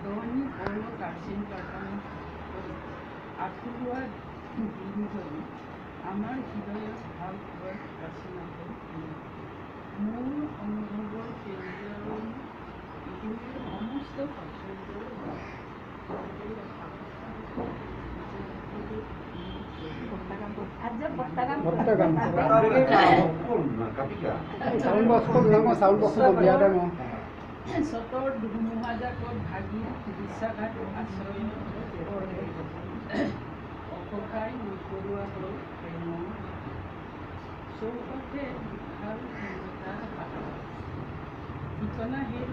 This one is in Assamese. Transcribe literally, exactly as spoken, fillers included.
আগনি পৌৰ কাৰ্চিন কৰ্তন আঁঠুৱা দিন ধৰি আমাৰ হৃদয়ত ভাল পোৱাৰ প্ৰাচীনতম মোৰ অনুভৱৰ কেন্দ্ৰৰ পৃথিৱীৰ সমস্ত পৰ্যন্তৰ চতৰ ধুমুহাজাকত ভাগি বিশ্বাসঘাত আশ্ৰয় অসহায় নকৰোৱা হ'ল প্ৰেমৰ চৌপাশে বিশাল ঠিকনা সেই